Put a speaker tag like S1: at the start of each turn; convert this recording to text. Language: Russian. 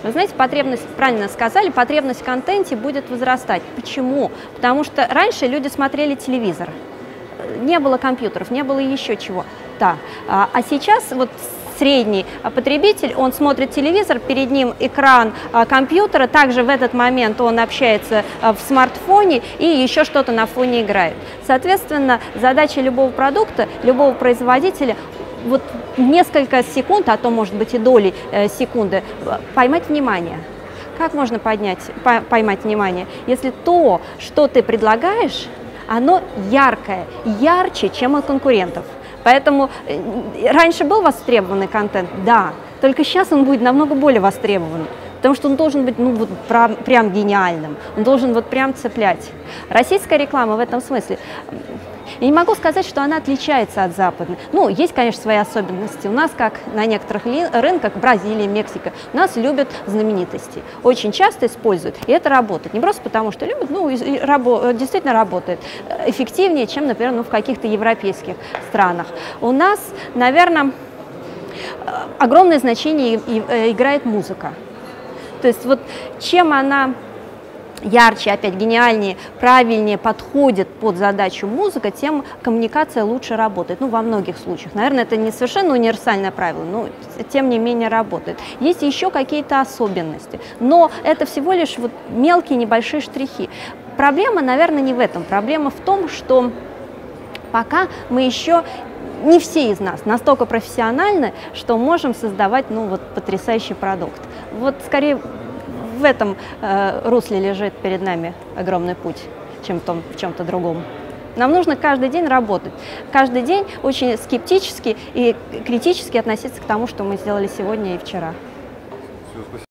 S1: Вы знаете, потребность, правильно сказали, потребность в контенте будет возрастать. Почему? Потому что раньше люди смотрели телевизор, не было компьютеров, не было еще чего-то. А сейчас вот средний потребитель, он смотрит телевизор, перед ним экран компьютера, также в этот момент он общается в смартфоне и еще что-то на фоне играет. Соответственно, задача любого продукта, любого производителя вот несколько секунд, а то может быть и доли секунды, поймать внимание. Как можно поймать внимание, если то, что ты предлагаешь, оно яркое, ярче, чем у конкурентов? Поэтому раньше был востребованный контент, да, только сейчас он будет намного более востребован, потому что он должен быть ну, вот, прям гениальным, он должен вот прям цеплять. Российская реклама в этом смысле, я не могу сказать, что она отличается от западной. Ну, есть, конечно, свои особенности. У нас, как на некоторых рынках, Бразилия, Мексика, нас любят знаменитости. Очень часто используют, и это работает. Не просто потому, что любят, ну, действительно работает эффективнее, чем, например, ну, в каких-то европейских странах. У нас, наверное, огромное значение играет музыка. То есть вот чем она ярче, опять гениальнее, правильнее подходит под задачу музыка, тем коммуникация лучше работает. Ну, во многих случаях. Наверное, это не совершенно универсальное правило, но тем не менее работает. Есть еще какие-то особенности, но это всего лишь вот мелкие небольшие штрихи. Проблема, наверное, не в этом. Проблема в том, что пока мы еще не все из нас настолько профессиональны, что можем создавать ну, вот, потрясающий продукт. Вот скорее в этом русле лежит перед нами огромный путь, чем в чем-то другом. Нам нужно каждый день работать, каждый день очень скептически и критически относиться к тому, что мы сделали сегодня и вчера.